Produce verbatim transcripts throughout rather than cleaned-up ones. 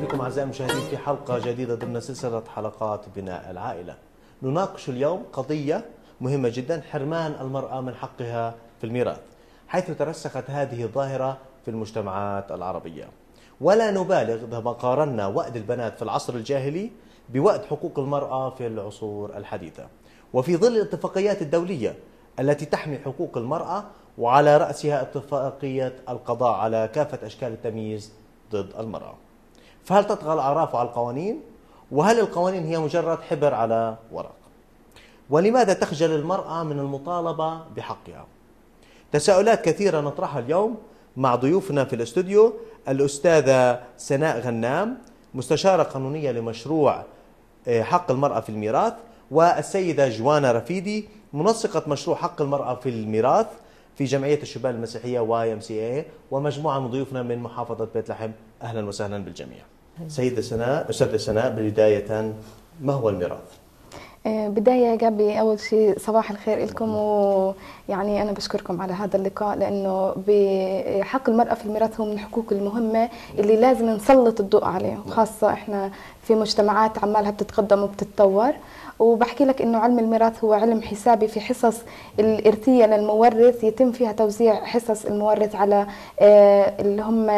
بكم أعزائي المشاهدين في حلقة جديدة ضمن سلسلة حلقات بناء العائلة. نناقش اليوم قضية مهمة جدا، حرمان المرأة من حقها في الميراث، حيث ترسخت هذه الظاهرة في المجتمعات العربية. ولا نبالغ إذا ما قارنا وأد البنات في العصر الجاهلي بوأد حقوق المرأة في العصور الحديثة، وفي ظل الاتفاقيات الدولية التي تحمي حقوق المرأة، وعلى رأسها اتفاقية القضاء على كافة أشكال التمييز ضد المرأة. فهل تطغى الأعراف على القوانين؟ وهل القوانين هي مجرد حبر على ورق؟ ولماذا تخجل المرأة من المطالبة بحقها؟ تساؤلات كثيرة نطرحها اليوم مع ضيوفنا في الاستوديو: الأستاذة سناء غنام، مستشارة قانونية لمشروع حق المرأة في الميراث، والسيدة جوانا رفيدي، منسقة مشروع حق المرأة في الميراث في جمعية الشباب المسيحية واي ام سي اي، ومجموعة من ضيوفنا من محافظة بيت لحم. أهلا وسهلا بالجميع. سيدة سناء، أستاذة سناء، بداية ما هو الميراث؟ بداية جابي، أول شيء صباح الخير لكم، ويعني أنا بشكركم على هذا اللقاء، لأنه بحق المرأة في الميراث هو من الحقوق المهمة اللي لازم نسلط الضوء عليه، وخاصة إحنا في مجتمعات عمالها بتتقدم وبتتطور. وبحكي لك انه علم الميراث هو علم حسابي في حصص الارثيه للمورث، يتم فيها توزيع حصص المورث على اللي هم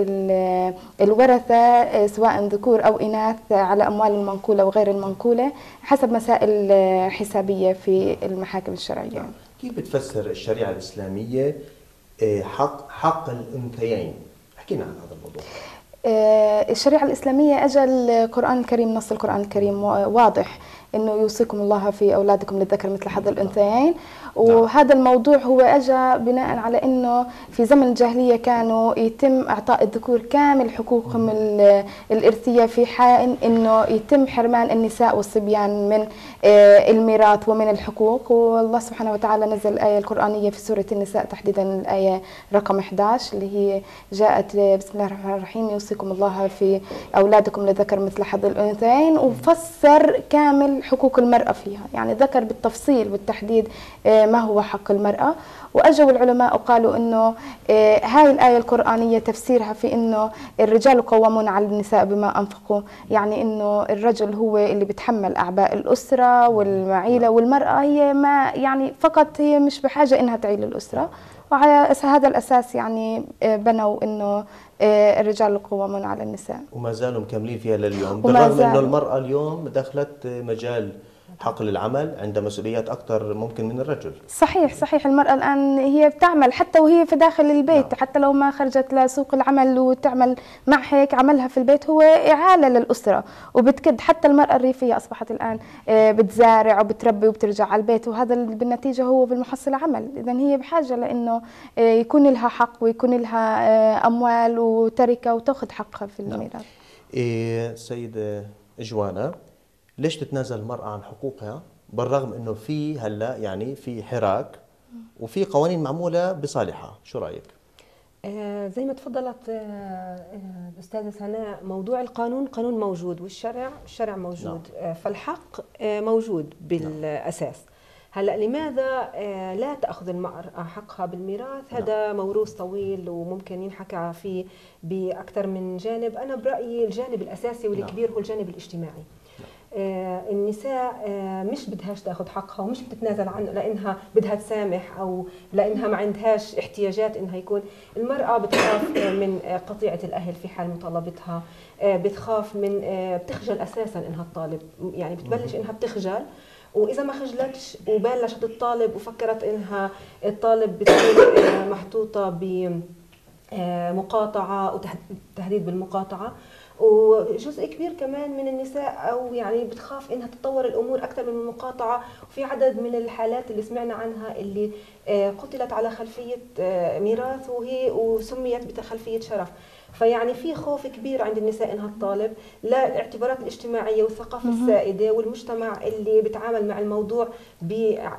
الورثه سواء ذكور او اناث على اموال المنقوله وغير المنقوله حسب مسائل حسابيه في المحاكم الشرعيه. كيف بتفسر الشريعه الاسلاميه حق حق الانثيين؟ احكينا عن هذا الموضوع. الشريعه الاسلاميه اجى القران الكريم، نص القران الكريم واضح انه يوصيكم الله في اولادكم للذكر مثل حظ الانثيين، وهذا الموضوع هو اجى بناء على انه في زمن الجاهليه كانوا يتم اعطاء الذكور كامل حقوقهم الارثيه، في حال انه يتم حرمان النساء والصبيان من الميراث ومن الحقوق. والله سبحانه وتعالى نزل الايه القرانيه في سوره النساء تحديدا الايه رقم إحدى عشر اللي هي جاءت بسم الله الرحمن الرحيم: يوصيكم الله في اولادكم للذكر مثل حظ الانثيين، وفسر كامل حقوق المرأة فيها، يعني ذكر بالتفصيل والتحديد ما هو حق المرأة. وأجوا العلماء وقالوا إنه هاي الآية القرآنية تفسيرها في إنه الرجال قوامون على النساء بما أنفقوا، يعني إنه الرجل هو اللي بيتحمل أعباء الأسرة والمعيلة، والمرأة هي ما يعني فقط هي مش بحاجة إنها تعيل الأسرة. وعلى هذا الأساس يعني بنوا إنه الرجال قوامون على النساء، وما زالوا مكملين فيها لليوم، بالرغم انه المرأة اليوم دخلت مجال حقل العمل عندها مسؤوليات اكثر ممكن من الرجل. صحيح صحيح، المرأة الآن هي بتعمل حتى وهي في داخل البيت، نعم. حتى لو ما خرجت لسوق العمل وتعمل مع هيك عملها في البيت هو إعالة للأسرة وبتكد. حتى المرأة الريفية أصبحت الآن بتزارع وبتربي وبترجع على البيت، وهذا بالنتيجة هو بالمحصل عمل. إذا هي بحاجة لأنه يكون لها حق ويكون لها أموال وتركة وتأخذ حقها في الميراث. نعم. إيه سيدة جوانا، ليش تتنازل المرأة عن حقوقها بالرغم انه في هلا يعني في حراك وفي قوانين معمولة بصالحها؟ شو رأيك؟ آه زي ما تفضلت آه الأستاذة سناء، موضوع القانون قانون موجود، والشرع الشرع موجود. نعم. آه فالحق آه موجود بالأساس. هلا لماذا آه لا تأخذ المرأة حقها بالميراث؟ هذا نعم. موروث طويل وممكن ينحكى فيه بأكثر من جانب. أنا برأيي الجانب الأساسي والكبير نعم. هو الجانب الاجتماعي. آه النساء آه مش بدهاش تاخذ حقها ومش بتتنازل عنه لانها بدها تسامح او لانها ما عندهاش احتياجات انها يكون. المراه بتخاف آه من آه قطيعه الاهل في حال مطالبتها، آه بتخاف من آه بتخجل اساسا انها تطالب، يعني بتبلش انها بتخجل، واذا ما خجلتش وبلشت تطالب وفكرت انها الطالب بتكون آه محطوطه ب مقاطعه وتهديد بالمقاطعه. وجزء كبير كمان من النساء او يعني بتخاف انها تتطور الامور اكثر من المقاطعه، وفي عدد من الحالات اللي سمعنا عنها اللي قتلت على خلفيه ميراث وهي وسميت بخلفيه شرف. فيعني في خوف كبير عند النساء انها تطالب، لا الاعتبارات الاجتماعيه والثقافه السائده والمجتمع اللي بيتعامل مع الموضوع ب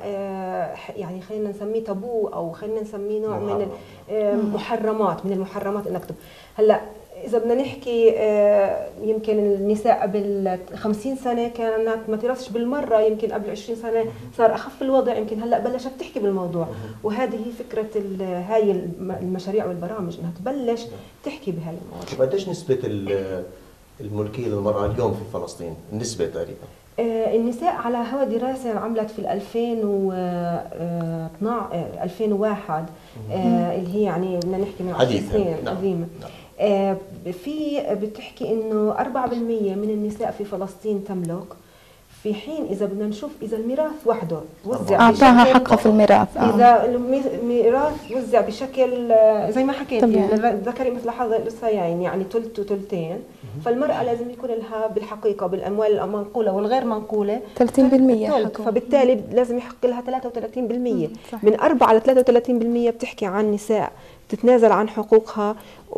يعني خلينا نسميه تابو او خلينا نسميه نوع من المحرمات، من المحرمات انك تكتب. هلا إذا بدنا نحكي يمكن النساء قبل خمسين سنة كانت ما ترثش بالمرة، يمكن قبل عشرين سنة صار أخف الوضع، يمكن هلا بلشت تحكي بالموضوع، وهذه هي فكرة هاي المشاريع والبرامج انها تبلش تحكي بهاي المواضيع. قديش نسبة الملكية للمرأة اليوم في فلسطين النسبة تقريبا؟ النساء على هوا دراسة عملت في ألفين واثناشر ألفين وواحد اللي هي يعني بدنا نحكي من عشر سنين قديمة. نعم. في بتحكي انه أربعة بالمئة من النساء في فلسطين تملك، في حين اذا بدنا نشوف اذا الميراث وحده وزع اعطاها حقها في الميراث، آه. اذا الميراث وزع بشكل زي ما حكيت الذكر مثل حظ الانثيين يعني ثلث وثلثين، فالمراه لازم يكون لها بالحقيقه بالاموال المنقوله والغير منقوله ثلاثين بالمئة، فبالتالي لازم يحق لها ثلاثة وثلاثين بالمئة. من أربعة ل ثلاثة وثلاثين بالمئة بتحكي عن نساء تتنازل عن حقوقها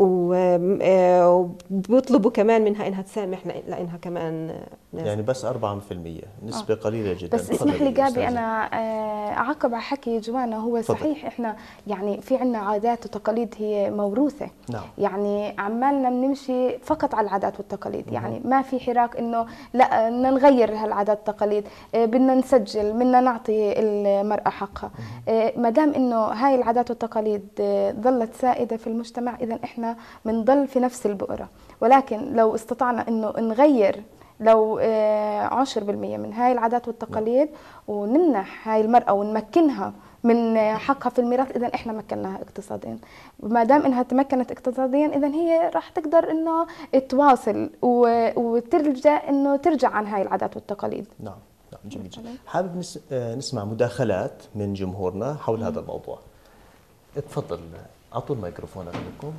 وبيطلبوا كمان منها انها تسامح لانها كمان نازل. يعني بس أربعة بالمئة نسبة آه. قليله جدا. بس اسمح لي جابي انا اعقب على حكي جوانا. هو فضل. صحيح احنا يعني في عندنا عادات وتقاليد هي موروثه. نعم. يعني عمالنا بنمشي فقط على العادات والتقاليد. مم. يعني ما في حراك انه لا بدنا نغير هالعادات والتقاليد، بدنا نسجل، بدنا نعطي المراه حقها. ما دام انه هاي العادات والتقاليد ظلت سائده في المجتمع، اذا احنا بنضل في نفس البؤره. ولكن لو استطعنا انه نغير لو عشرة بالمئة من هاي العادات والتقاليد ونمنح هاي المرأة ونمكنها من حقها في الميراث، إذا إحنا مكناها اقتصاديا. ما دام إنها تمكنت اقتصاديا، إذا هي راح تقدر إنه تواصل وترجع إنه ترجع عن هاي العادات والتقاليد. نعم نعم جميل جدا. حابب نسمع مداخلات من جمهورنا حول هذا الموضوع. اتفضل، أعطوا الميكروفون لكم.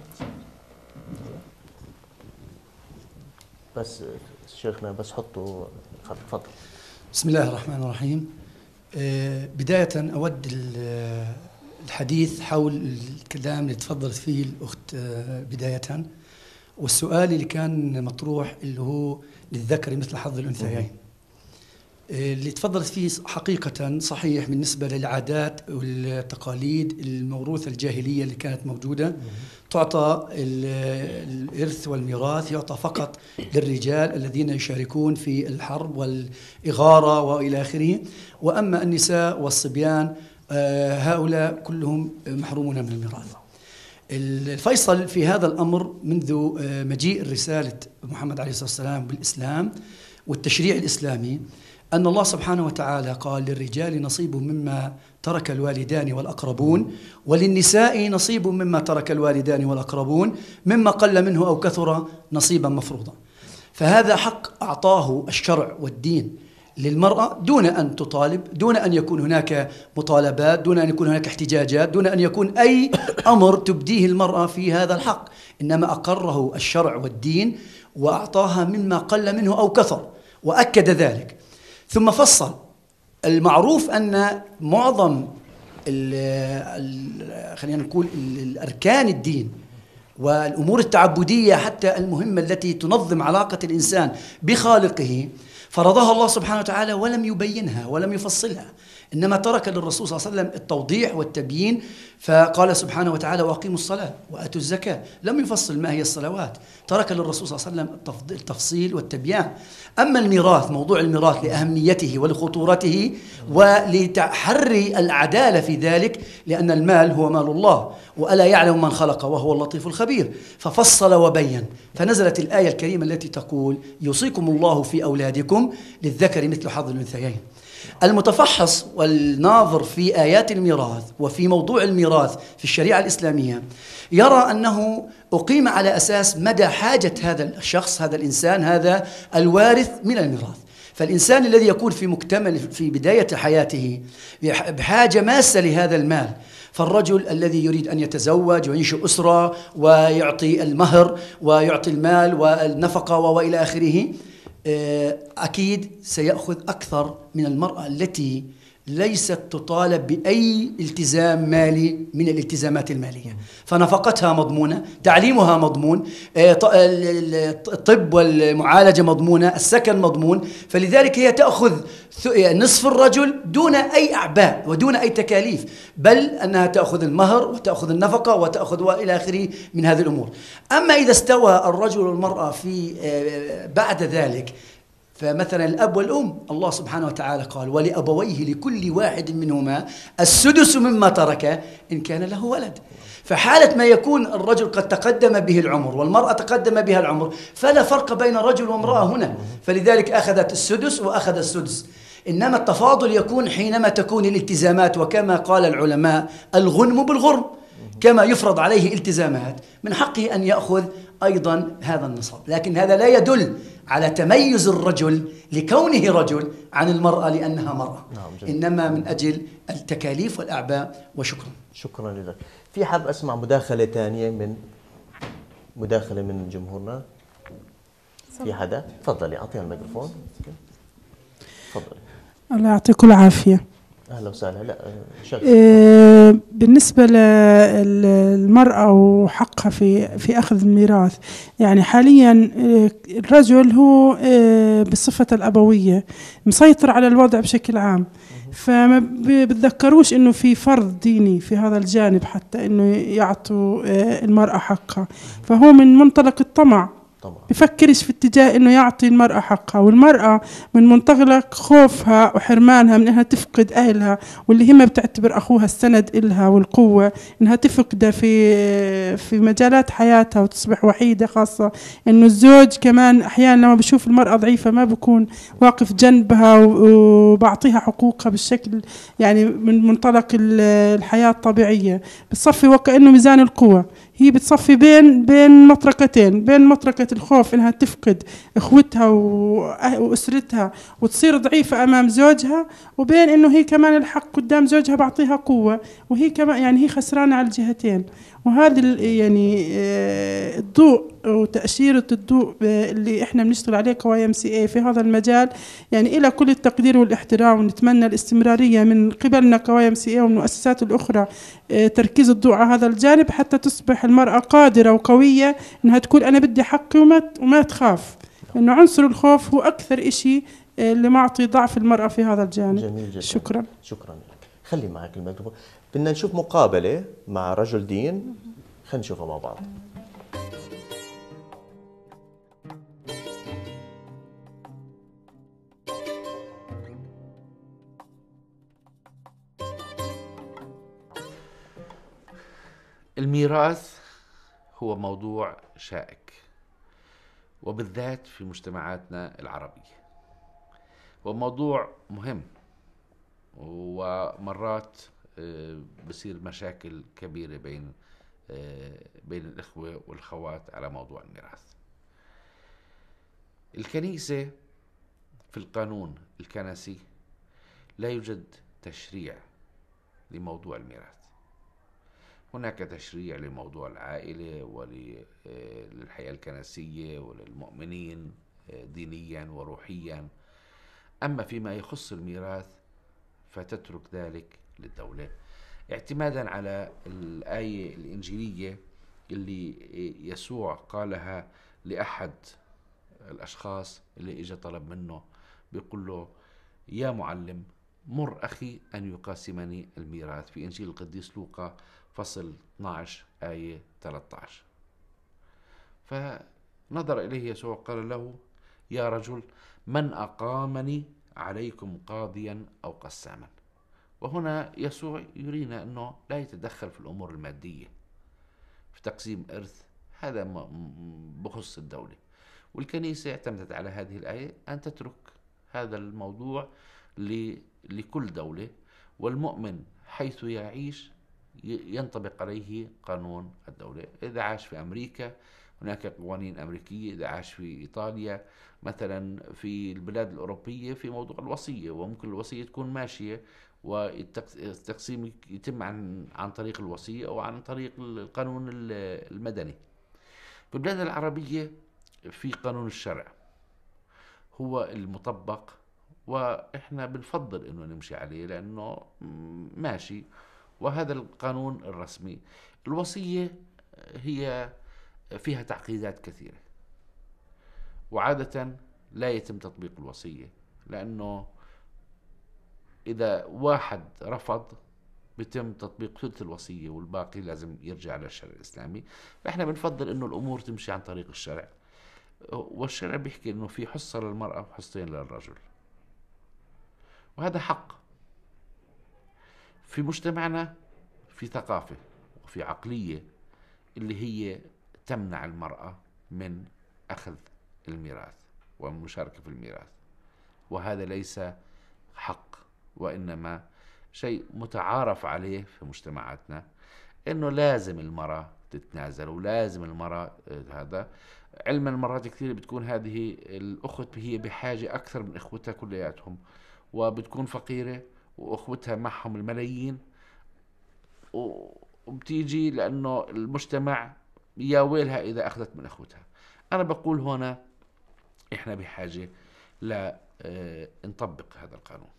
بس شيخنا بس حطوا. تفضل. بسم الله الرحمن الرحيم. بداية أود الحديث حول الكلام اللي تفضلت فيه الأخت بداية، والسؤال اللي كان مطروح اللي هو للذكر مثل حظ الأنثيين. اللي تفضلت فيه حقيقة صحيح بالنسبة للعادات والتقاليد الموروثة الجاهلية اللي كانت موجودة. تعطى الإرث والميراث يعطى فقط للرجال الذين يشاركون في الحرب والإغارة وإلى آخره، وأما النساء والصبيان هؤلاء كلهم محرومون من الميراث. الفيصل في هذا الأمر منذ مجيء رسالة محمد عليه الصلاة والسلام بالإسلام والتشريع الإسلامي أن الله سبحانه وتعالى قال للرجال نصيب مما ترك الوالدان والأقربون، وللنساء نصيب مما ترك الوالدان والأقربون، مما قل منه أو كثر نصيبا مفروضا. فهذا حق أعطاه الشرع والدين للمرأة دون أن تطالب، دون أن يكون هناك مطالبات، دون أن يكون هناك احتجاجات، دون أن يكون أي أمر تبديه المرأة في هذا الحق، إنما أقره الشرع والدين وأعطاها مما قل منه أو كثر وأكد ذلك. ثم فصل. المعروف أن معظم ال ال خلينا نقول الأركان الدين والأمور التعبدية حتى المهمة التي تنظم علاقة الإنسان بخالقه فرضها الله سبحانه وتعالى ولم يبينها ولم يفصلها، إنما ترك للرسول صلى الله عليه وسلم التوضيح والتبيين. فقال سبحانه وتعالى وأقيموا الصلاة وآتوا الزكاة، لم يفصل ما هي الصلوات، ترك للرسول صلى الله عليه وسلم التفصيل والتبيان. أما الميراث، موضوع الميراث لأهميته ولخطورته ولتحري العدالة في ذلك، لأن المال هو مال الله وألا يعلم من خلق وهو اللطيف الخبير، ففصل وبين. فنزلت الآية الكريمة التي تقول يوصيكم الله في أولادكم للذكر مثل حظ الأنثيين. المتفحص والناظر في آيات الميراث وفي موضوع الميراث في الشريعة الإسلامية يرى أنه أقيم على أساس مدى حاجة هذا الشخص، هذا الإنسان، هذا الوارث من الميراث. فالإنسان الذي يكون في مكتمل في بداية حياته بحاجة ماسة لهذا المال، فالرجل الذي يريد أن يتزوج وينشئ أسرة ويعطي المهر ويعطي المال والنفقة وإلى آخره، أكيد سيأخذ أكثر من المرأة التي ليست تطالب بأي التزام مالي من الالتزامات المالية، فنفقتها مضمونة، تعليمها مضمون، الطب والمعالجة مضمونة، السكن مضمون. فلذلك هي تأخذ نصف الرجل دون أي أعباء ودون أي تكاليف، بل أنها تأخذ المهر وتأخذ النفقة وتأخذ وإلى آخره من هذه الأمور. أما إذا استوى الرجل والمرأة في بعد ذلك فمثلا الأب والأم الله سبحانه وتعالى قال ولأبويه لكل واحد منهما السدس مما ترك إن كان له ولد. فحالة ما يكون الرجل قد تقدم به العمر والمرأة تقدم بها العمر فلا فرق بين رجل وامرأة هنا، فلذلك أخذت السدس وأخذ السدس. إنما التفاضل يكون حينما تكون الالتزامات، وكما قال العلماء الغنم بالغرم، كما يفرض عليه التزامات من حقه أن يأخذ أيضا هذا النصاب. لكن هذا لا يدل على تميز الرجل لكونه رجل عن المرأة لأنها مرأة، نعم، إنما من أجل التكاليف والأعباء. وشكرا. شكرا لك. في حاب أسمع مداخلة ثانية من مداخلة من جمهورنا؟ في حدا؟ تفضلي أعطيها الميكروفون. تفضلي. الله يعطيكم العافية. أهلا وسهلا. لا شغل. آه بالنسبة للمرأة وحقها في في أخذ الميراث، يعني حاليا آه الرجل هو آه بصفة الأبوية مسيطر على الوضع بشكل عام، فما بتذكروش إنه في فرض ديني في هذا الجانب حتى إنه يعطوا آه المرأة حقها، فهو من منطلق الطمع بفكرش في اتجاه انه يعطي المرأة حقها، والمرأة من منطلق خوفها وحرمانها من انها تفقد اهلها واللي هم بتعتبر اخوها السند إلها والقوة، انها تفقده في في مجالات حياتها وتصبح وحيدة، خاصة انه الزوج كمان احيانا لما بشوف المرأة ضعيفة ما بكون واقف جنبها وبعطيها حقوقها بالشكل يعني من منطلق الحياة الطبيعية، بتصفي وكأنه ميزان القوة، هي بتصفي بين بين مطرقتين، بين مطرقة الخوف إنها تفقد إخوتها وأسرتها وتصير ضعيفة أمام زوجها، وبين إنه هي كمان الحق قدام زوجها بعطيها قوة، وهي كمان يعني هي خسرانة على الجهتين. وهذا يعني الضوء وتأشيرة الضوء اللي إحنا بنشتغل عليه كواي إم سي إيه في هذا المجال، يعني إلى كل التقدير والاحترام، ونتمنى الاستمرارية من قبلنا كواي إم سي إيه والمؤسسات الأخرى تركيز الضوء على هذا الجانب حتى تصبح المرأة قادرة وقوية إنها تقول أنا بدي حقي وما وما تخاف، لأنه عنصر الخوف هو أكثر إشي اللي معطي ضعف المرأة في هذا الجانب. جميل جدا. شكرا. شكرا لك. خلي معك الميكروفون. بدنا نشوف مقابلة مع رجل دين، خلينا نشوفها مع بعض. الميراث هو موضوع شائك، وبالذات في مجتمعاتنا العربية، وموضوع مهم، ومرات بصير مشاكل كبيرة بين بين الإخوة والأخوات على موضوع الميراث. الكنيسة في القانون الكنسي لا يوجد تشريع لموضوع الميراث، هناك تشريع لموضوع العائلة وللحياة الكنسية وللمؤمنين دينيا وروحيا، أما فيما يخص الميراث فتترك ذلك للدولة، اعتمادا على الآية الإنجيلية اللي يسوع قالها لأحد الأشخاص اللي إجا طلب منه، بيقول له يا معلم مر أخي أن يقاسمني الميراث، في إنجيل القديس لوقا فصل اثني عشر آية ثلاثة عشر. فنظر إليه يسوع قال له يا رجل من أقامني عليكم قاضيا أو قساما. وهنا يسوع يرينا أنه لا يتدخل في الأمور المادية في تقسيم إرث، هذا بخص الدولة، والكنيسة اعتمدت على هذه الآية أن تترك هذا الموضوع لكل دولة، والمؤمن حيث يعيش ينطبق عليه قانون الدولة. إذا عاش في أمريكا هناك قوانين أمريكية، إذا عاش في إيطاليا مثلا، في البلاد الأوروبية في موضوع الوصية، وممكن الوصية تكون ماشية والتقسيم يتم عن عن طريق الوصية أو عن طريق القانون المدني. في البلاد العربية في قانون الشرع هو المطبق، وإحنا بنفضل إنه نمشي عليه لأنه ماشي، وهذا القانون الرسمي. الوصية هي فيها تعقيدات كثيرة، وعادة لا يتم تطبيق الوصية، لأنه إذا واحد رفض بيتم تطبيق ثلث الوصية والباقي لازم يرجع للشرع الإسلامي. فإحنا بنفضل إنه الأمور تمشي عن طريق الشرع. والشرع بيحكي انه في حصة للمرأة وحصتين للرجل، وهذا حق. في مجتمعنا في ثقافة وفي عقلية اللي هي تمنع المرأة من أخذ الميراث والمشاركة في الميراث، وهذا ليس حق، وإنما شيء متعارف عليه في مجتمعاتنا، إنه لازم المرأة تتنازل ولازم المرأة هذا. علما مرات كثير بتكون هذه الأخت هي بحاجة أكثر من إخوتها كلياتهم، وبتكون فقيرة وأخوتها معهم الملايين، وبتيجي لأنه المجتمع يا ويلها إذا أخذت من أخوتها. أنا بقول هنا إحنا بحاجة لا نطبق هذا القانون،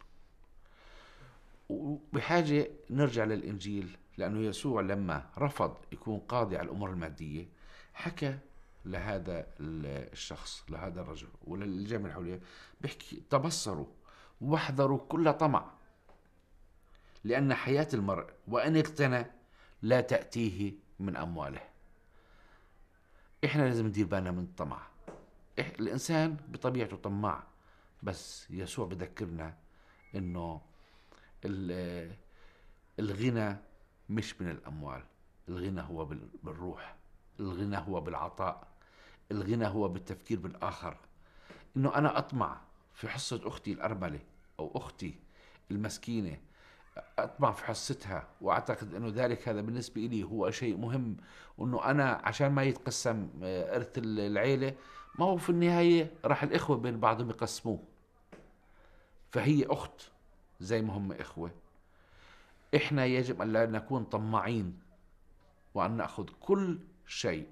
وبحاجة نرجع للإنجيل، لأنه يسوع لما رفض يكون قاضي على الأمور المادية حكى لهذا الشخص، لهذا الرجل وللجمع الحولية، بيحكي تبصروا واحذروا كل طمع، لأن حياة المرء وإن اغتنى لا تأتيه من أمواله. إحنا لازم ندير بالنا من الطمع. الإنسان بطبيعته طماع، بس يسوع بذكرنا إنه الغنى مش من الأموال، الغنى هو بالروح، الغنى هو بالعطاء، الغنى هو بالتفكير بالآخر. إنه أنا أطمع في حصة أختي الأرملة أو أختي المسكينة، أطمع في حصتها، وأعتقد أنه ذلك هذا بالنسبة لي هو شيء مهم، وأنه أنا عشان ما يتقسم إرث العيلة، ما هو في النهاية راح الإخوة بين بعضهم يقسموه، فهي أخت زي ما هم إخوة. إحنا يجب أن لا نكون طماعين وأن نأخذ كل شيء.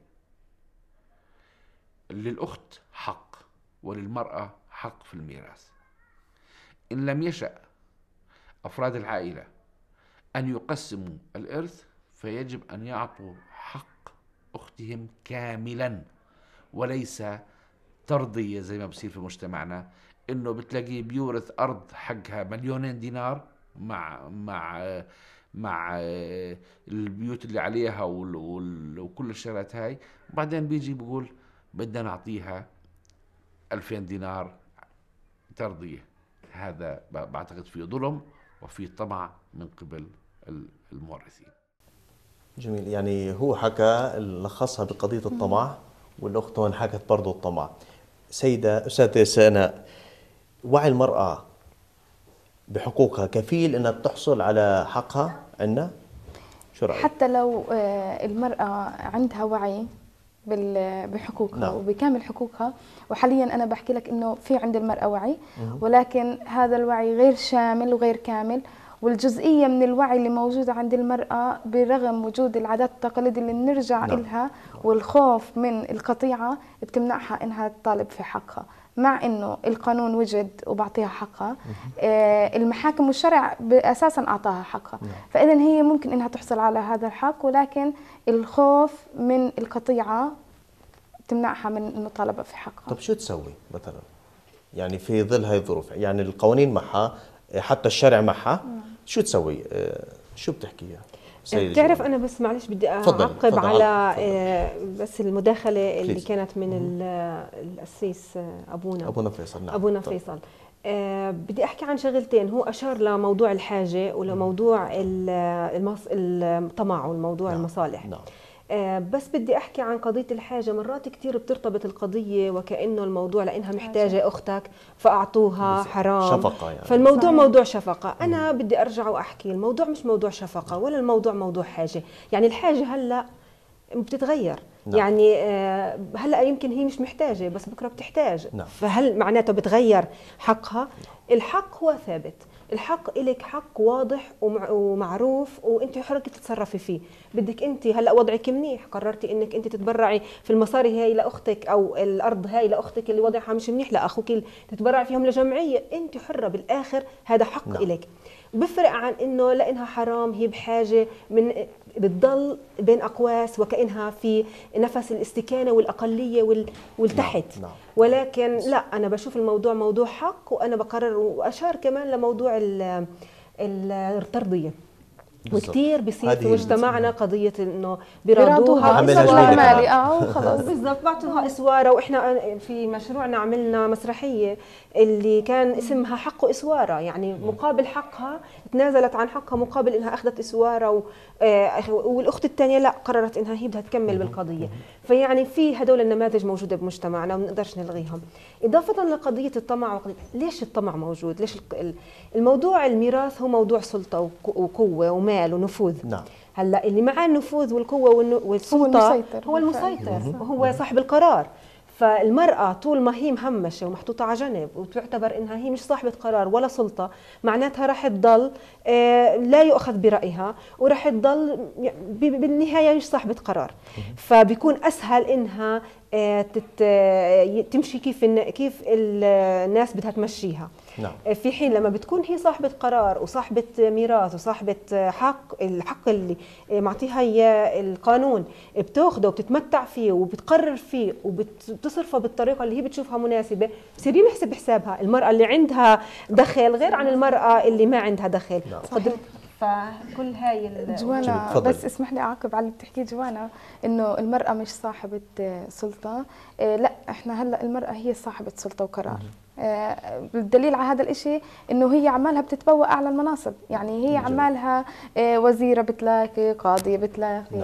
للأخت حق وللمرأة حق في الميراث. إن لم يشأ أفراد العائلة أن يقسموا الإرث، فيجب أن يعطوا حق أختهم كاملا، وليس ترضية زي ما بصير في مجتمعنا، إنه بتلاقيه بيورث أرض حقها مليونين دينار مع مع مع البيوت اللي عليها وكل الشغلات هاي، وبعدين بيجي بيقول بدنا نعطيها ألفين دينار ترضية. هذا بعتقد فيه ظلم وفيه طمع من قبل المورثين. جميل. يعني هو حكى لخصها بقضية الطمع، والأخت هون حكت برضو الطمع. سيدة أستاذة سناء، وعي المرأة بحقوقها كفيل أنها تحصل على حقها عندنا؟ شو رأيك؟ حتى لو المرأة عندها وعي بحقوقها نعم. وبكامل حقوقها، وحاليا أنا بحكي لك إنه في عند المرأة وعي، ولكن هذا الوعي غير شامل وغير كامل، والجزئية من الوعي اللي موجودة عند المرأة برغم وجود العادات والتقاليد اللي بنرجع نعم. إلها والخوف من القطيعة بتمنعها إنها تطالب في حقها، مع إنه القانون وجد وبعطيها حقها. آه المحاكم والشرع أساسا أعطاها حقها، فإذا هي ممكن إنها تحصل على هذا الحق، ولكن الخوف من القطيعة تمنعها من المطالبة في حقها. طب شو تسوي مثلا يعني في ظل هاي الظروف؟ يعني القوانين معها، حتى الشرع معها، شو تسوي؟ شو بتحكيها؟ بتعرف أنا بس معلش بدي أعقب على فضل. بس المداخلة اللي كانت من الأسيس أبونا أبونا فيصل. نعم. أبونا فيصل. أه بدي أحكي عن شغلتين. هو أشار لموضوع الحاجة ولموضوع الطمع والموضوع نعم. المصالح. نعم. أه بس بدي أحكي عن قضية الحاجة. مرات كتير بترتبط القضية وكأنه الموضوع لأنها محتاجة أختك فأعطوها حرام، شفقة يعني. فالموضوع صحيح. موضوع شفقة. أنا بدي أرجع وأحكي الموضوع مش موضوع شفقة ولا الموضوع موضوع حاجة. يعني الحاجة هلأ بتتغير. نعم. يعني أه هلأ يمكن هي مش محتاجة بس بكرة بتحتاج. نعم. فهل معناته بتغير حقها؟ نعم. الحق هو ثابت. الحق إلك حق واضح ومعروف وانت حرة تتصرفي فيه. بدك انت هلا وضعك منيح، قررتي انك انت تتبرعي في المصاري هاي لاختك او الارض هاي لاختك اللي وضعها مش منيح، لاخوك تتبرعي فيهم لجمعيه، انت حرة بالاخر، هذا حق نعم. إلك. بفرق عن انه لانها حرام هي بحاجه من بتضل بين اقواس وكانها في نفس الاستكانه والاقليه والتحت. نعم. نعم. ولكن لا، انا بشوف الموضوع موضوع حق، وانا بقرر. واشار كمان لموضوع الترضيه. وكثير بيصير في هذه مجتمعنا قضيه انه بيراضوها بيراضوها عملها إسوارة جميلة مالي كمان. اه وخلص. بالضبط، بعطوها اسواره. واحنا في مشروعنا عملنا مسرحيه اللي كان اسمها حق اسواره، يعني مقابل حقها تنازلت عن حقها مقابل انها اخذت اسواره و... آه والاخت الثانيه لا، قررت انها هي بدها تكمل بالقضيه. فيعني في هدول النماذج موجوده بمجتمعنا وما بنقدرش نلغيهم. اضافه لقضيه الطمع وقضية... ليش الطمع موجود؟ ليش الموضوع الميراث هو موضوع سلطه وقوه ومال ونفوذ. نعم. هلا اللي معاه النفوذ والقوه والسلطه هو المسيطر هو المسيطر وهو صاحب القرار. فالمرأة طول ما هي مهمشة ومحطوطة على جنب وتعتبر إنها هي مش صاحبة قرار ولا سلطة، معناتها راح تضل لا يؤخذ برأيها وراح تضل بالنهاية مش صاحبة قرار. فبيكون أسهل إنها تمشي كيف كيف الناس بدها تمشيها. نعم. في حين لما بتكون هي صاحبة قرار وصاحبة ميراث وصاحبة حق، الحق اللي معطيها إياه القانون بتاخده وبتتمتع فيه وبتقرر فيه وبتصرفه بالطريقة اللي هي بتشوفها مناسبة، بصير يحسب حسابها. المرأة اللي عندها دخل غير عن المرأة اللي ما عندها دخل. نعم. فكل هاي جوانا بس اسمح لي اعقب على اللي بتحكيه جوانا، انه المرأة مش صاحبة سلطة. لا، احنا هلا المرأة هي صاحبة سلطة وقرار. بالدليل على هذا الاشي انه هي عمالها بتتبوأ اعلى المناصب، يعني هي عمالها وزيرة بتلاقي، قاضية بتلاقي،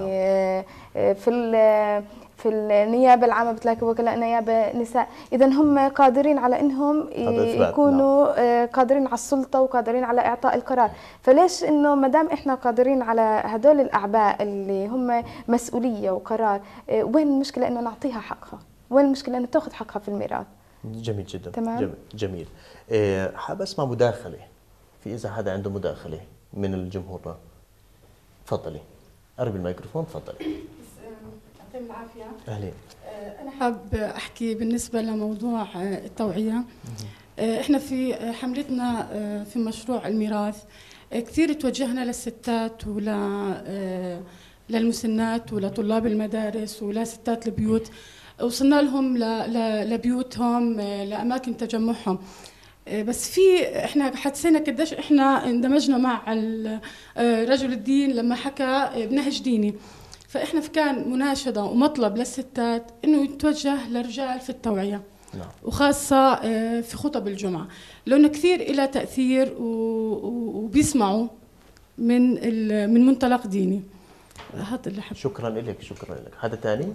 في في النيابة العامة بتلاقي وكلاء نيابة نساء. إذا هم قادرين على إنهم يكونوا قادرين على السلطة وقادرين على إعطاء القرار. فليش إنه ما دام إحنا قادرين على هدول الأعباء اللي هم مسؤولية وقرار، وين المشكلة إنه نعطيها حقها؟ وين المشكلة إنه تأخذ حقها في الميراث؟ جميل جدا. تمام. جميل, جميل. إيه، حاب أسمع مداخلة، في إذا حدا عنده مداخلة من الجمهور. تفضلي، قربي الميكروفون، تفضلي. يعطيهم العافية. أهلين. أنا حاب أحكي بالنسبة لموضوع التوعية. إحنا في حملتنا في مشروع الميراث كثير توجهنا للستات ولا للمسنات ولطلاب المدارس ولستات البيوت، وصلنا لهم لبيوتهم لأماكن تجمعهم. بس في احنا حسينا قديش احنا اندمجنا مع رجل الدين لما حكى بنهج ديني، فإحنا كان مناشدة ومطلب للستات إنه يتوجه للرجال في التوعية. نعم. وخاصة في خطب الجمعة، لأنه كثير إلى تأثير وبيسمعوا من من منطلق ديني. هذا اللي حب. شكرا لك، شكرا لك. حدا ثاني؟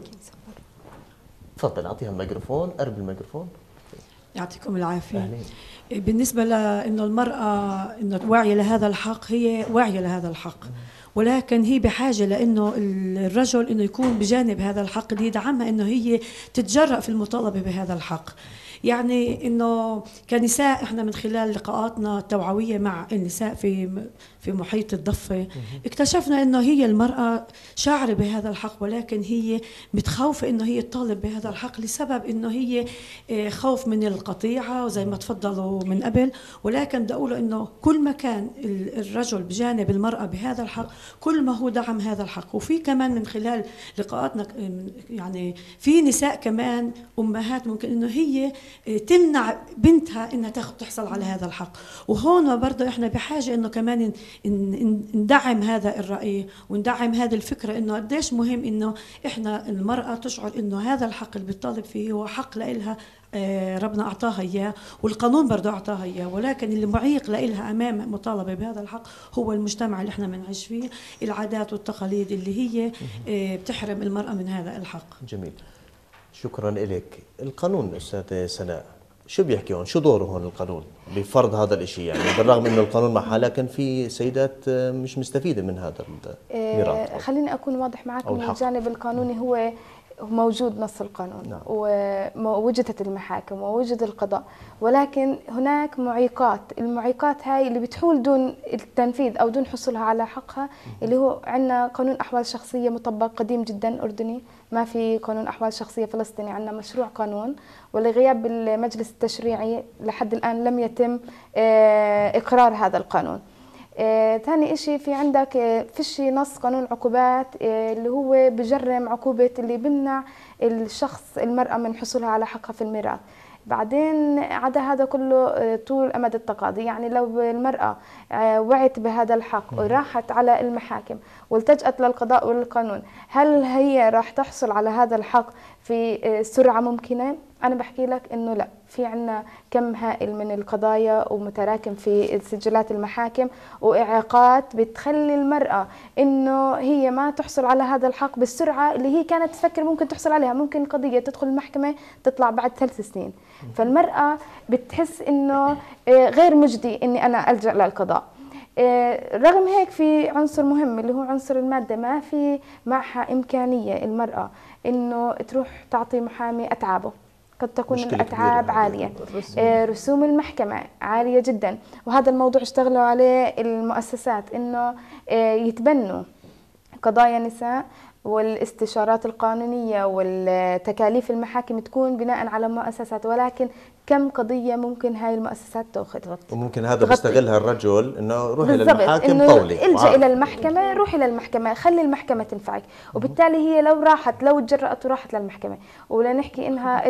تفضل، أعطيها الميكروفون، قرب الميكروفون. يعطيكم العافية. أهلين. بالنسبة لأنه المرأة إنه واعية لهذا الحق، هي واعية لهذا الحق، ولكن هي بحاجة لأنه الرجل إنه يكون بجانب هذا الحق اللي يدعمها إنه هي تتجرأ في المطالبة بهذا الحق. يعني إنه كنساء إحنا من خلال لقاءاتنا التوعوية مع النساء في في محيط الضفة اكتشفنا إنه هي المرأة شاعرة بهذا الحق، ولكن هي متخوفة إنه هي تطالب بهذا الحق لسبب إنه هي خوف من القطيعة وزي ما تفضلوا من قبل. ولكن بدي أقوله إنه كل ما كان الرجل بجانب المرأة بهذا الحق كل ما هو دعم هذا الحق. وفي كمان من خلال لقاءاتنا يعني في نساء كمان أمهات ممكن إنه هي تمنع بنتها إنها تحصل على هذا الحق. وهون برضه إحنا بحاجة إنه كمان ندعم هذا الرأي وندعم هذه الفكرة إنه قديش مهم إنه إحنا المرأة تشعر إنه هذا الحق اللي بتطالب فيه هو حق لإلها، ربنا أعطاها إياه والقانون برضه أعطاها إياه، ولكن اللي معيق لإلها أمام مطالبة بهذا الحق هو المجتمع اللي إحنا بنعيش فيه، العادات والتقاليد اللي هي بتحرم المرأة من هذا الحق. جميل، شكرا لك. القانون أستاذ سناء شو بيحكي هون؟ شو دوره هون القانون بفرض هذا الشيء؟ يعني بالرغم انه القانون معها لكن في سيدات مش مستفيده من هذا الميراث. إيه، خليني اكون واضح معك من الجانب القانوني. هو موجود نص القانون. نعم. ووجدت المحاكم ووجد القضاء، ولكن هناك معيقات. المعيقات هاي اللي بتحول دون التنفيذ او دون حصولها على حقها، اللي هو عندنا قانون احوال شخصيه مطبق قديم جدا اردني، ما في قانون احوال شخصيه فلسطيني. عندنا مشروع قانون ولغياب المجلس التشريعي لحد الان لم يتم اقرار هذا القانون. ثاني إشي في عندك فيش نص قانون عقوبات اللي هو بجرم عقوبة اللي بمنع الشخص المرأة من حصولها على حقها في الميراث. بعدين عدا هذا كله طول أمد التقاضي، يعني لو المرأة وعت بهذا الحق وراحت على المحاكم والتجأت للقضاء والقانون، هل هي راح تحصل على هذا الحق في سرعة ممكنة؟ أنا بحكي لك إنه لا، في عنا كم هائل من القضايا ومتراكم في سجلات المحاكم وإعاقات بتخلي المرأة إنه هي ما تحصل على هذا الحق بالسرعة اللي هي كانت تفكر ممكن تحصل عليها. ممكن القضية تدخل المحكمة تطلع بعد ثلاث سنين، فالمرأة بتحس إنه غير مجدي إني أنا ألجأ للقضاء. رغم هيك في عنصر مهم اللي هو عنصر المادة، ما في معها إمكانية المرأة إنه تروح تعطي محامي أتعابه، قد تكون الأتعاب عالية، رسوم المحكمة عالية جدا، وهذا الموضوع اشتغلوا عليه المؤسسات إنه يتبنوا قضايا نساء، والاستشارات القانونية والتكاليف المحاكم تكون بناء على مؤسسات، ولكن كم قضية ممكن هاي المؤسسات تأخذ؟ وممكن هذا بيستغلها الرجل انه روحي بالضبط، للمحاكم إنه طولي الجأ الى المحكمة، روحي للمحكمة، خلي المحكمة تنفعك، وبالتالي هي لو راحت لو تجرأت وراحت للمحكمة، ولا نحكي انها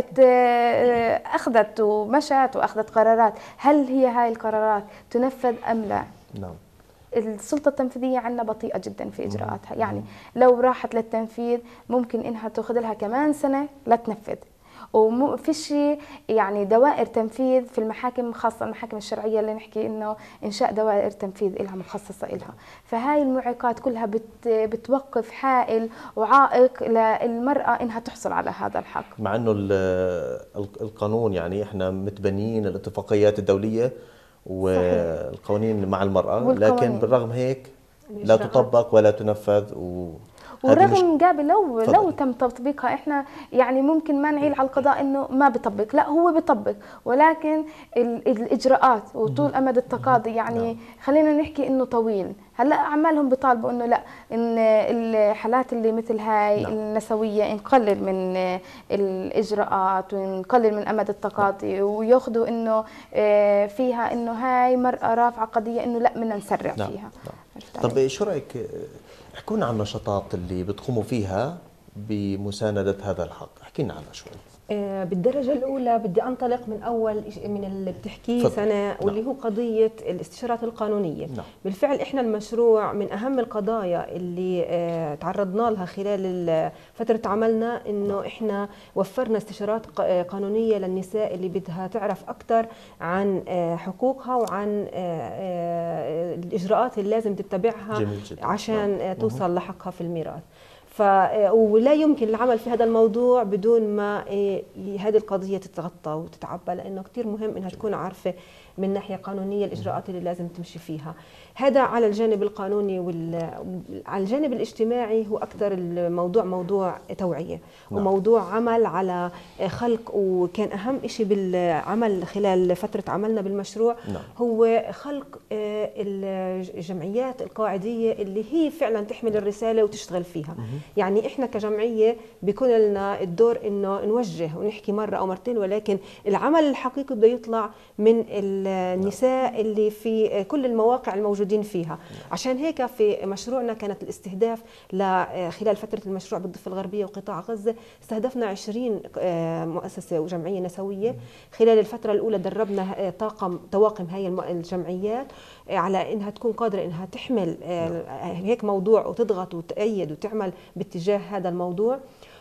اخذت ومشت واخذت قرارات، هل هي هاي القرارات تنفذ ام لا؟ نعم. السلطة التنفيذية عندنا بطيئة جدا في إجراءاتها، يعني لو راحت للتنفيذ ممكن إنها تأخذ لها كمان سنة لا تنفذ، ومو فيش يعني دوائر تنفيذ في المحاكم، خاصة المحاكم الشرعية اللي نحكي إنه إنشاء دوائر تنفيذ إلها مخصصة إلها. فهاي المعيقات كلها بت بتوقف حائل وعائق للمرأة إنها تحصل على هذا الحق. مع إنه القانون يعني إحنا متبنيين الاتفاقيات الدولية والقوانين مع المرأة، لكن بالرغم هيك لا تطبق ولا تنفذ. و والرغم قابل لو فضل. لو تم تطبيقها، احنا يعني ممكن ما نعيل على القضاء انه ما بيطبق، لا هو بيطبق، ولكن الاجراءات وطول امد التقاضي يعني خلينا نحكي انه طويل. هلا اعمالهم بيطالبوا انه لا، ان الحالات اللي مثل هاي نعم. النسويه نقلل من الاجراءات ونقلل من امد التقاضي، وياخذوا انه فيها انه هاي مرأة رافعه قضيه انه لا بدنا نسرع نعم. فيها نعم. طب شو رايك، احكوا لنا عن النشاطات اللي بتقوموا فيها بمساندة هذا الحق، احكي لنا عنها شوي. بالدرجة الأولى بدي أنطلق من أول من اللي بتحكيه سنة، واللي هو قضية الاستشارات القانونية. نعم. بالفعل إحنا المشروع من أهم القضايا اللي تعرضنا لها خلال فترة عملنا، إنه إحنا وفرنا استشارات قانونية للنساء اللي بدها تعرف أكثر عن حقوقها وعن الإجراءات اللي لازم تتبعها عشان نعم. توصل لحقها في الميراث. ف ولا يمكن العمل في هذا الموضوع بدون ما هذه القضية تتغطى وتتعبى، لأنه كتير مهم إنها تكون عارفة من ناحية قانونية الإجراءات اللي لازم تمشي فيها. هذا على الجانب القانوني. وعلى الجانب الاجتماعي هو أكثر الموضوع موضوع توعية نعم. وموضوع عمل على خلق، وكان أهم شيء بالعمل خلال فترة عملنا بالمشروع نعم. هو خلق الجمعيات القاعدية اللي هي فعلا تحمل الرسالة وتشتغل فيها. مم. يعني إحنا كجمعية بيكون لنا الدور إنه نوجه ونحكي مرة أو مرتين، ولكن العمل الحقيقي بده يطلع من النساء اللي في كل المواقع الموجودين فيها. عشان هيك في مشروعنا كانت الاستهداف خلال فترة المشروع بالضفة الغربية وقطاع غزة، استهدفنا عشرين مؤسسة وجمعية نسوية. خلال الفترة الأولى دربنا طاقم طواقم هاي الجمعيات على إنها تكون قادرة إنها تحمل هيك موضوع وتضغط وتأيد وتعمل باتجاه هذا الموضوع،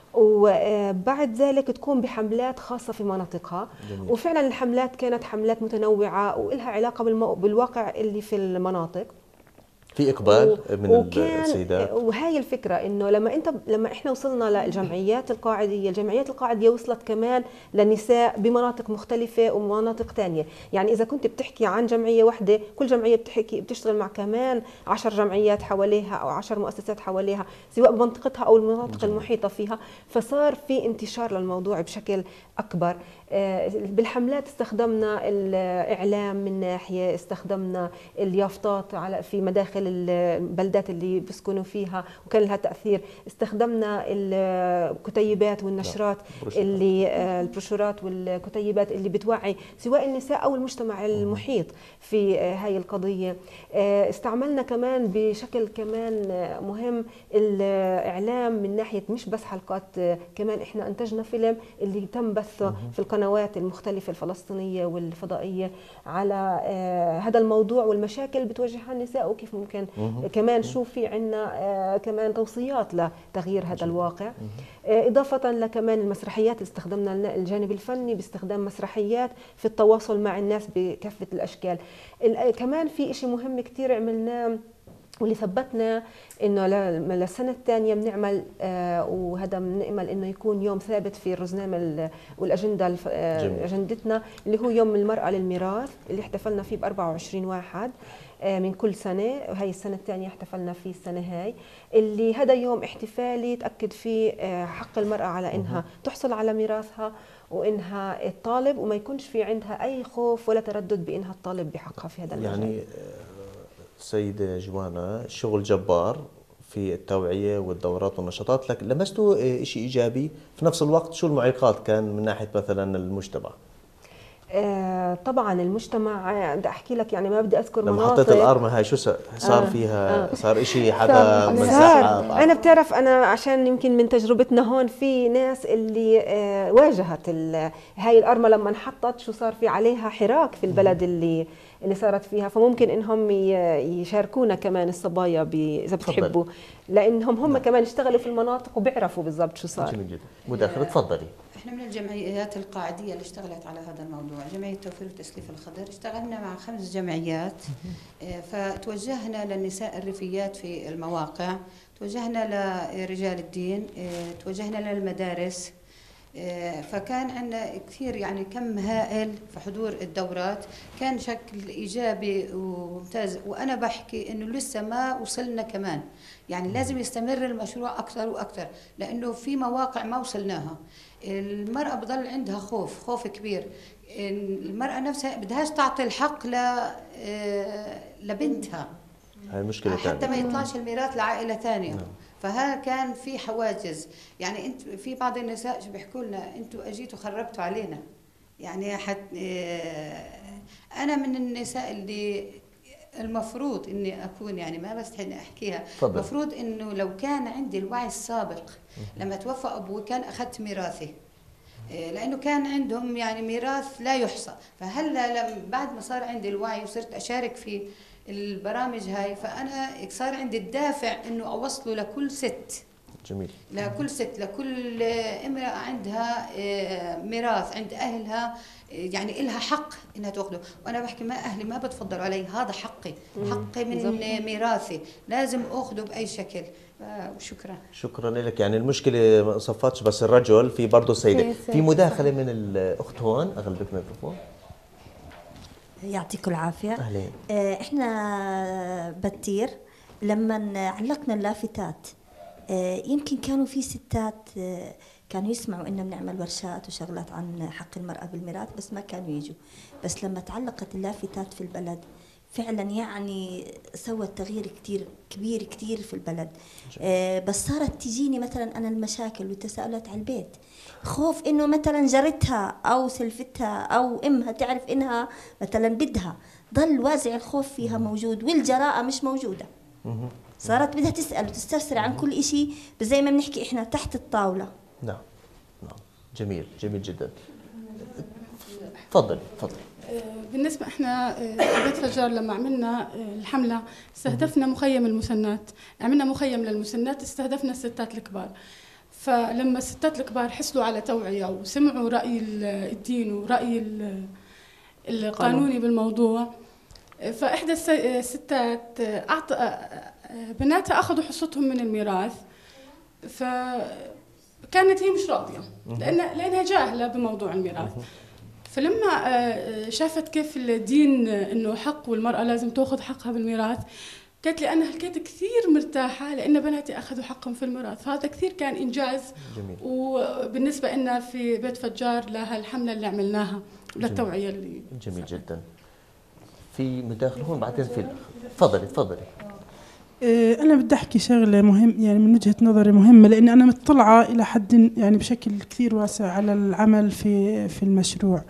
وبعد ذلك تكون بحملات خاصة في مناطقها. جميل. وفعلا الحملات كانت حملات متنوعة ولها علاقة بالواقع اللي في المناطق، في اقبال من السيدات. وهي الفكره انه لما انت لما احنا وصلنا للجمعيات القاعديه، الجمعيات القاعديه وصلت كمان للنساء بمناطق مختلفه ومناطق ثانيه. يعني اذا كنت بتحكي عن جمعيه واحده، كل جمعيه بتحكي بتشتغل مع كمان عشر جمعيات حواليها او عشر مؤسسات حواليها، سواء بمنطقتها او المناطق المحيطه فيها. فصار في انتشار للموضوع بشكل اكبر. بالحملات استخدمنا الاعلام من ناحيه، استخدمنا اليافطات على في مداخل البلدات اللي بيسكنوا فيها وكان لها تاثير، استخدمنا الكتيبات والنشرات اللي البروشورات والكتيبات اللي بتوعي سواء النساء او المجتمع المحيط في هاي القضيه. استعملنا كمان بشكل كمان مهم الاعلام من ناحيه مش بس حلقات، كمان احنا انتجنا فيلم اللي تم بثه في القناه القنوات المختلفة الفلسطينية والفضائية على آه هذا الموضوع والمشاكل بتواجهها النساء، وكيف ممكن كمان شو في عنا آه كمان توصيات لتغيير هذا الواقع. آه إضافة لكمان المسرحيات اللي استخدمنا الجانب الفني باستخدام مسرحيات في التواصل مع الناس بكافة الأشكال. كمان في إشي مهم كتير عملناه واللي ثبتنا انه للسنه الثانيه بنعمل آه وهذا بنأمل انه يكون يوم ثابت في الرزنامه والاجنده آه اجندتنا، اللي هو يوم المراه للميراث اللي احتفلنا فيه ب أربعة وعشرين واحد آه من كل سنه، وهي السنه الثانيه احتفلنا فيه السنه هاي، اللي هذا يوم احتفالي تاكد فيه آه حق المراه على انها تحصل على ميراثها وانها تطالب وما يكونش في عندها اي خوف ولا تردد بانها تطالب بحقها في هذا المجال. يعني سيدة جوانا شغل جبار في التوعية والدورات والنشاطات، لكن لمستوا شيء إيجابي في نفس الوقت؟ شو المعيقات كان من ناحية مثلا المجتمع؟ آه طبعا المجتمع بدي احكي لك، يعني ما بدي اذكر لما مناطق. حطيت الارمه هاي شو صار آه فيها؟ آه صار شيء حدا منزعها؟ انا بتعرف انا عشان يمكن من تجربتنا هون في ناس اللي آه واجهت هاي الارمه لما انحطت، شو صار في عليها حراك في البلد اللي اللي صارت فيها، فممكن انهم يشاركونا كمان الصبايا اذا بتحبوا، لانهم هم نعم. كمان اشتغلوا في المناطق وبيعرفوا بالضبط شو صار. جميل جدا. مداخله تفضلي. احنا من الجمعيات القاعديه اللي اشتغلت على هذا الموضوع، جمعيه توفير وتسليف الخضر، اشتغلنا مع خمس جمعيات، فتوجهنا للنساء الريفيات في المواقع، توجهنا لرجال الدين، توجهنا للمدارس، فكان عندنا كثير يعني كم هائل في حضور الدورات، كان شكل ايجابي وممتاز. وانا بحكي انه لسه ما وصلنا كمان، يعني لازم يستمر المشروع اكثر واكثر، لانه في مواقع ما وصلناها. المراه بضل عندها خوف خوف كبير، المراه نفسها بدهاش تعطي الحق ل لبنتها، هاي مشكله حتى ثانية. ما يطلعش الميراث لعائله ثانيه. نعم. فهذا كان في حواجز، يعني انت في بعض النساء شو بيحكوا لنا انتوا اجيتوا خربتوا علينا، يعني حت انا من النساء اللي المفروض اني اكون، يعني ما بستحي اني احكيها، المفروض انه لو كان عندي الوعي السابق لما توفى ابوي كان اخذت ميراثي، لانه كان عندهم يعني ميراث لا يحصى. فهلا لما بعد ما صار عندي الوعي وصرت اشارك في البرامج هاي، فأنا صار عندي الدافع إنه أوصله لكل ست. جميل. لكل ست، لكل امرأة عندها ميراث عند أهلها، يعني إلها حق إنها تأخذه. وأنا بحكي ما أهلي ما بتفضلوا علي، هذا حقي، حقي من ميراثي، لازم أخذه بأي شكل. وشكرا. شكرا لك. يعني المشكلة ما صفتش بس الرجل، في برضه السيدة. في مداخلة من الأخت هون، أغلبك الميكروفون. يعطيكم العافية. أهلين. احنا بتير لما علقنا اللافتات، يمكن كانوا في ستات كانوا يسمعوا إننا بنعمل ورشات وشغلات عن حق المرأة بالميراث، بس ما كانوا يجوا. بس لما تعلقت اللافتات في البلد فعلا يعني سوت تغيير كتير كبير كتير في البلد. آه بس صارت تجيني مثلا أنا المشاكل والتساؤلات على البيت، خوف إنه مثلا جارتها أو سلفتها أو إمها تعرف إنها مثلا بدها، ضل وازع الخوف فيها موجود والجراءة مش موجودة. صارت بدها تسأل وتستفسر عن كل إشي، بس زي ما بنحكي إحنا تحت الطاولة. نعم نعم. جميل جميل جدا. تفضل تفضل. بالنسبة احنا بيت فجار لما عملنا الحملة استهدفنا مخيم المسنات، عملنا مخيم للمسنات، استهدفنا الستات الكبار. فلما الستات الكبار حصلوا على توعية وسمعوا رأي الدين ورأي القانوني بالموضوع، فإحدى الستات أعطى بناتها أخذوا حصتهم من الميراث، فكانت هي مش راضية لأن لأنها جاهلة بموضوع الميراث. فلما شافت كيف الدين انه حق والمرأة لازم تاخذ حقها بالميراث، قالت لي انا هلكيت كثير مرتاحة لان بناتي اخذوا حقهم في الميراث. فهذا كثير كان انجاز. جميل. وبالنسبة لنا في بيت فجار لها الحملة اللي عملناها وللتوعية اللي جميل جدا. في مداخل هون بعدين في تفضلي تفضلي. أنا بدي أحكي شغلة مهم، يعني من وجهة نظري مهمة، لأن أنا مطلعة إلى حد يعني بشكل كثير واسع على العمل في في المشروع.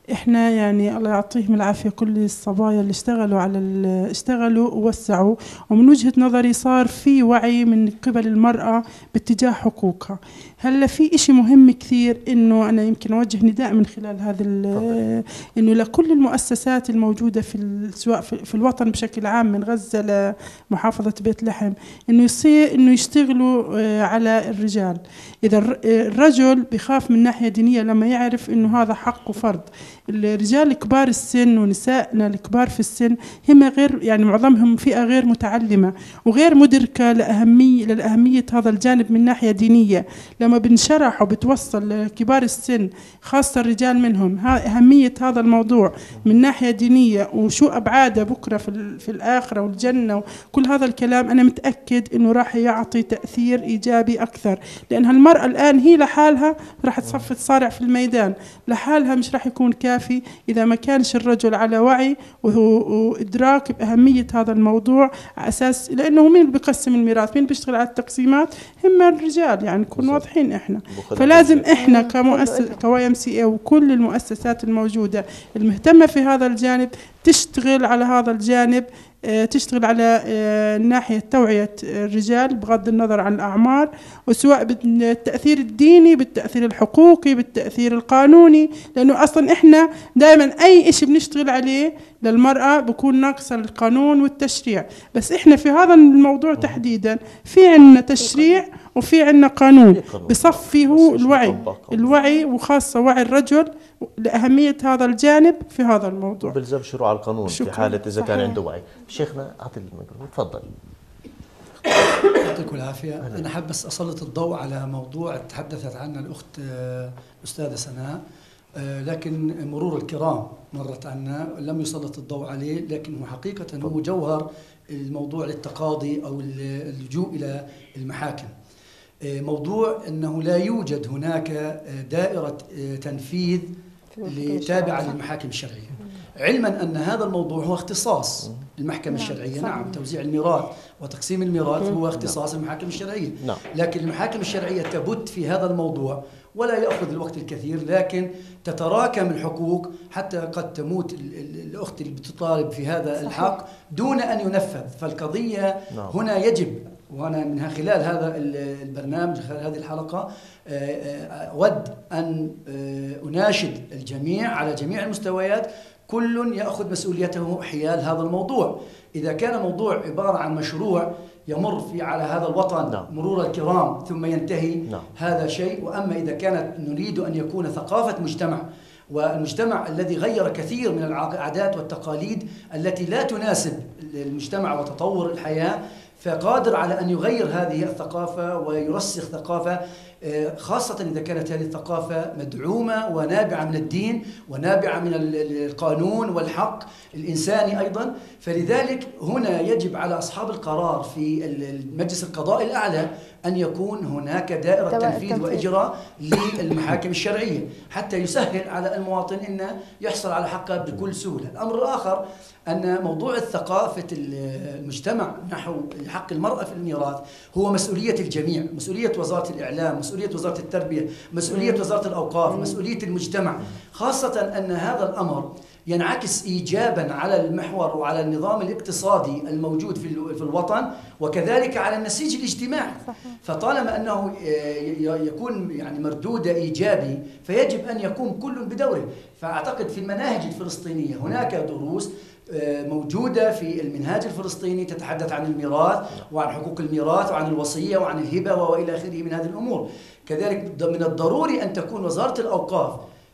احنا يعني الله يعطيهم العافيه كل الصبايا اللي اشتغلوا على اشتغلوا ووسعوا، ومن وجهه نظري صار في وعي من قبل المراه باتجاه حقوقها. هلا في إشي مهم كثير انه انا يمكن اوجه نداء من خلال هذا انه لكل المؤسسات الموجوده في سواء في الوطن بشكل عام من غزه لمحافظه بيت لحم انه يصير انه يشتغلوا على الرجال. اذا الرجل بخاف من ناحيه دينيه لما يعرف انه هذا حق وفرض. الرجال كبار السن ونسائنا الكبار في السن هم غير يعني معظمهم فئه غير متعلمه وغير مدركه لاهميه للاهميه هذا الجانب من ناحيه دينيه. لما بنشرح وبتوصل لكبار السن خاصه الرجال منهم اهميه هذا الموضوع من ناحيه دينيه وشو ابعاده بكره في في الاخره والجنه وكل هذا الكلام، انا متاكد انه راح يعطي تاثير ايجابي اكثر. لان المراه الان هي لحالها راح تصف تصارع في الميدان، لحالها مش راح يكون كافي اذا ما كانش الرجل على وعي وادراك باهميه هذا الموضوع على اساس لانه مين اللي بيقسم الميراث؟ مين بيشتغل على التقسيمات؟ هم الرجال، يعني نكون واضحين احنا. فلازم احنا كمؤسسه كواي ام سي اي وكل المؤسسات الموجوده المهتمه في هذا الجانب تشتغل على هذا الجانب، تشتغل على ناحية توعية الرجال بغض النظر عن الأعمار، وسواء بالتأثير الديني بالتأثير الحقوقي بالتأثير القانوني. لأنه أصلا إحنا دائما أي إشي بنشتغل عليه للمرأة بكون ناقص القانون والتشريع، بس إحنا في هذا الموضوع تحديدا في عنا تشريع وفي عنا قانون بصفيه الوعي الوعي وخاصة وعي الرجل لأهمية هذا الجانب في هذا الموضوع. بلزم شروع القانون في حالة إذا كان عنده وعي. شيخنا أعطي الميكروفون تفضل. يعطيكم العافية. أنا حاب بس أسلط الضوء على موضوع تحدثت عنه الأخت الأستاذة سناء، لكن مرور الكرام مرت عنا لم يسلط الضوء عليه، لكن هو حقيقة هو جوهر الموضوع للتقاضي أو اللجوء إلى المحاكم. موضوع أنه لا يوجد هناك دائرة تنفيذ تابعة للمحاكم الشرعية، علما أن هذا الموضوع هو اختصاص المحكمة الشرعية. نعم، توزيع الميراث وتقسيم الميراث هو اختصاص المحاكم الشرعية، لكن المحاكم الشرعية تبت في هذا الموضوع ولا يأخذ الوقت الكثير، لكن تتراكم الحقوق حتى قد تموت الأخت اللي بتطالب في هذا الحق دون أن ينفذ. فالقضية هنا يجب، وأنا من خلال هذا البرنامج خلال هذه الحلقة أود أن أناشد الجميع على جميع المستويات كل يأخذ مسؤوليته حيال هذا الموضوع. إذا كان موضوع عبارة عن مشروع يمر في على هذا الوطن نعم. مرور الكرام ثم ينتهي نعم. هذا شيء. وأما إذا كانت نريد أن يكون ثقافة مجتمع، والمجتمع الذي غير كثير من العادات والتقاليد التي لا تناسب المجتمع وتطور الحياة، فقادر على أن يغير هذه الثقافة ويرسخ ثقافة، خاصة إذا كانت هذه الثقافة مدعومة ونابعة من الدين ونابعة من القانون والحق الإنساني أيضا. فلذلك هنا يجب على أصحاب القرار في المجلس القضائي الأعلى أن يكون هناك دائرة تنفيذ وإجراء للمحاكم الشرعية حتى يسهل على المواطن أن يحصل على حقه بكل سهولة. الأمر الآخر أن موضوع الثقافة المجتمع نحو حق المرأة في الميراث هو مسؤولية الجميع، مسؤولية وزارة الإعلام، مسؤولية وزارة التربية، مسؤولية وزارة الأوقاف، مسؤولية المجتمع، خاصة أن هذا الأمر ينعكس إيجابا على المحور وعلى النظام الاقتصادي الموجود في الوطن وكذلك على النسيج الاجتماعي. فطالما أنه يكون يعني مردود إيجابي فيجب أن يقوم كل بدوره. فأعتقد في المناهج الفلسطينية هناك دروس موجودة في المنهاج الفلسطيني تتحدث عن الميراث وعن حقوق الميراث وعن الوصية وعن الهبة وإلى آخره من هذه الأمور. كذلك من الضروري أن تكون وزارة الأوقاف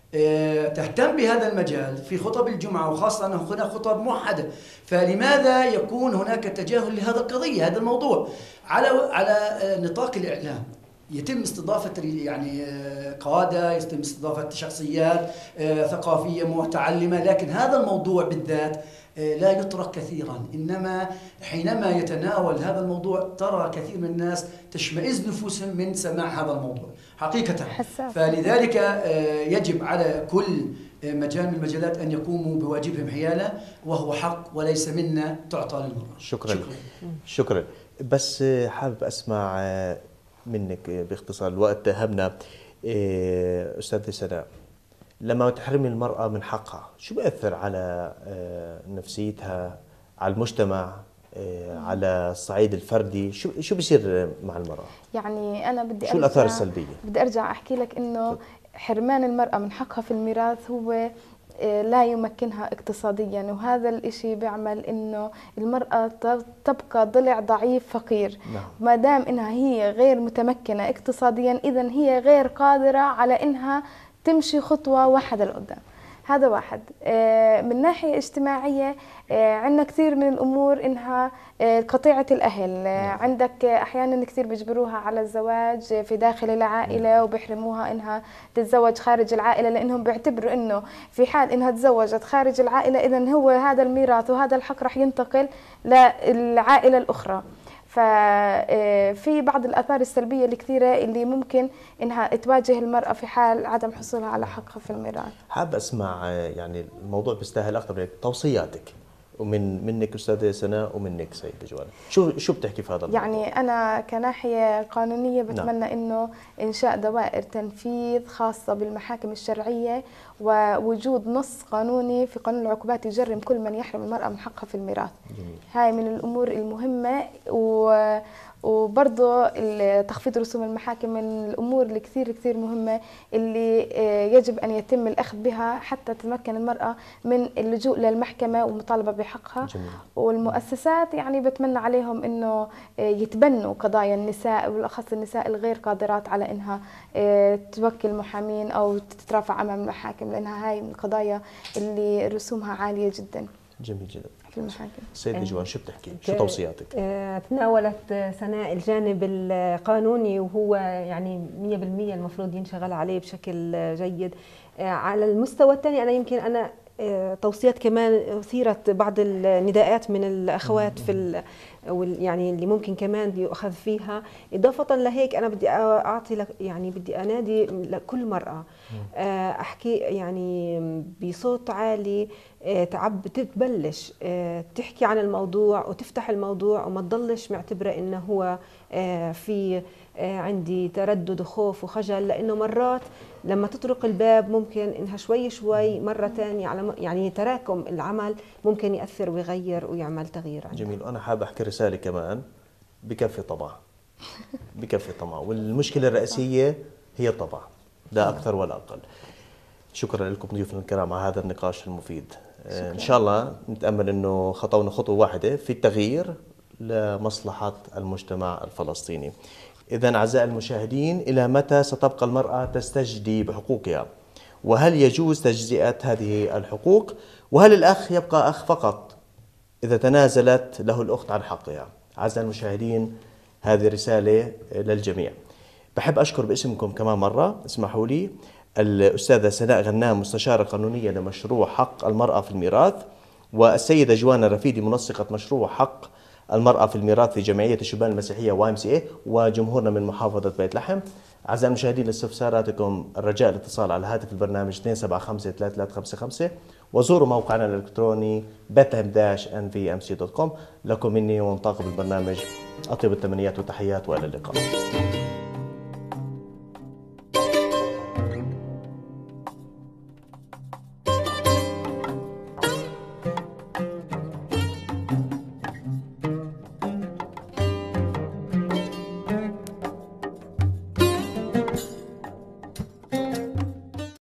تهتم بهذا المجال في خطب الجمعة، وخاصة أنه هناك خطب موحدة. فلماذا يكون هناك تجاهل لهذا القضية هذا الموضوع على على نطاق الإعلام؟ يتم استضافة يعني قادة، يتم استضافة شخصيات ثقافية متعلمة، لكن هذا الموضوع بالذات لا يطرق كثيرا. إنما حينما يتناول هذا الموضوع ترى كثير من الناس تشمئز نفوسهم من سماع هذا الموضوع حقيقة. فلذلك يجب على كل مجال من المجالات أن يقوموا بواجبهم حياله، وهو حق وليس منا تعطى للمرأة. شكرا شكرا, شكرا. بس حابب أسمع منك باختصار، الوقت هبنا. أستاذ سناء، لما تحرمي المرأة من حقها شو بيأثر على نفسيتها، على المجتمع، على الصعيد الفردي؟ شو شو بيصير مع المرأة؟ يعني أنا بدي شو الآثار السلبية؟ بدي أرجع أحكي لك إنه حرمان المرأة من حقها في الميراث هو لا يمكنها اقتصاديا، وهذا الإشي بيعمل إنه المرأة تبقى ضلع ضعيف فقير. نعم. ما دام إنها هي غير متمكنة اقتصاديا، إذن هي غير قادرة على إنها تمشي خطوة واحدة لقدام. هذا واحد. من ناحية اجتماعية عندنا كثير من الأمور إنها قطيعة الأهل. عندك أحيانا كثير بيجبروها على الزواج في داخل العائلة وبيحرموها إنها تتزوج خارج العائلة، لأنهم بيعتبروا إنه في حال إنها تزوجت خارج العائلة إذن هو هذا الميراث وهذا الحق رح ينتقل للعائلة الأخرى. ففي بعض الآثار السلبية الكثيرة اللي ممكن إنها تواجه المرأة في حال عدم حصولها على حقها في الميراث. حاب أسمع، يعني الموضوع بيستاهل أكثر من توصياتك، ومن منك أستاذة سناء ومنك سيدة جوانا. شو شو بتحكي في هذا الموضوع؟ يعني أنا كناحية قانونية بتمنى نعم. إنه إنشاء دوائر تنفيذ خاصة بالمحاكم الشرعية، ووجود نص قانوني في قانون العقوبات يجرم كل من يحرم المرأة من حقها في الميراث. جميل. هاي من الأمور المهمة. و وبرضه تخفيض رسوم المحاكم من الأمور اللي كثير كثير مهمة اللي يجب أن يتم الأخذ بها حتى تتمكن المرأة من اللجوء للمحكمة والمطالبة بحقها. جميل. والمؤسسات يعني بتمنى عليهم إنه يتبنوا قضايا النساء، وبالأخص النساء الغير قادرات على إنها توكل محامين أو تترافع أمام المحاكم، لأنها هاي من القضايا اللي رسومها عالية جدا. جميل جدا. في المحاكم. سيدة جوان شو بتحكي؟ شو توصياتك؟ تناولت سناء الجانب القانوني، وهو يعني مية بالمية المفروض ينشغل عليه بشكل جيد. على المستوى الثاني أنا يمكن أنا توصيات كمان أثيرت بعض النداءات من الأخوات في يعني اللي ممكن كمان يؤخذ فيها. إضافة لهيك أنا بدي أعطي لك يعني بدي أنادي لكل مرأة أحكي يعني بصوت عالي، تعب تبلش تحكي عن الموضوع وتفتح الموضوع، وما تضلش معتبرة إنه هو في عندي تردد وخوف وخجل، لأنه مرات لما تطرق الباب ممكن إنها شوي شوي مرة ثانية على يعني تراكم العمل ممكن يأثر ويغير ويعمل تغيير عندها. جميل. وأنا حاب أحكي رسالة كمان، بكفي طمع. بكفي طمع، والمشكلة الرئيسية هي الطمع، لا أكثر ولا أقل. شكرا لكم ضيوفنا الكرام على هذا النقاش المفيد. شكرا. إن شاء الله نتأمل أنه خطونا خطوة واحدة في التغيير لمصلحة المجتمع الفلسطيني. إذن أعزائي المشاهدين، إلى متى ستبقى المرأة تستجدي بحقوقها؟ وهل يجوز تجزئة هذه الحقوق؟ وهل الأخ يبقى أخ فقط إذا تنازلت له الأخت عن حقها؟ أعزائي المشاهدين، هذه رسالة للجميع. بحب أشكر باسمكم كمان مرة، اسمحوا لي، الأستاذة سناء غنام مستشارة قانونية لمشروع حق المرأة في الميراث، والسيدة جوانا رفيدي منسقة مشروع حق المرأة في الميراث في جمعية الشبان المسيحية واي ام سي اي، وجمهورنا من محافظة بيت لحم. أعزائي المشاهدين، لاستفساراتكم الرجاء الاتصال على هاتف البرنامج اثنين سبعة خمسة ثلاثة ثلاثة خمسة خمسة، وزوروا موقعنا الإلكتروني بيتلحم إن في إم سي دوت كوم. لكم مني ومن طاقم البرنامج أطيب التمنيات والتحيات، وإلى اللقاء.